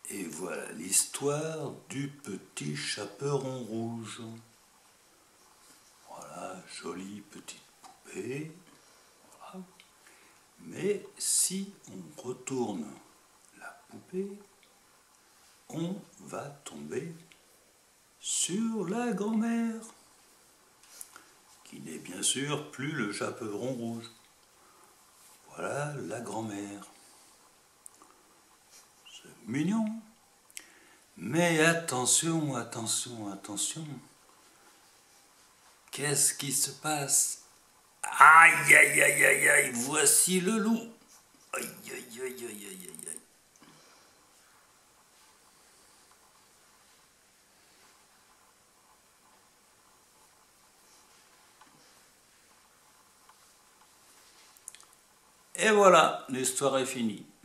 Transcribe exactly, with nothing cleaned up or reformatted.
Et voilà l'histoire du petit chaperon rouge. Voilà, jolie petite poupée. Voilà. Mais si on retourne la poupée, on va tomber sur la grand-mère, qui n'est bien sûr plus le chaperon rouge. Voilà la grand-mère. C'est mignon. Mais attention, attention, attention. Qu'est-ce qui se passe? Aïe, aïe, aïe, aïe, aïe, voici le loup. Aïe, aïe, aïe, aïe, aïe, aïe. Et voilà, l'histoire est finie.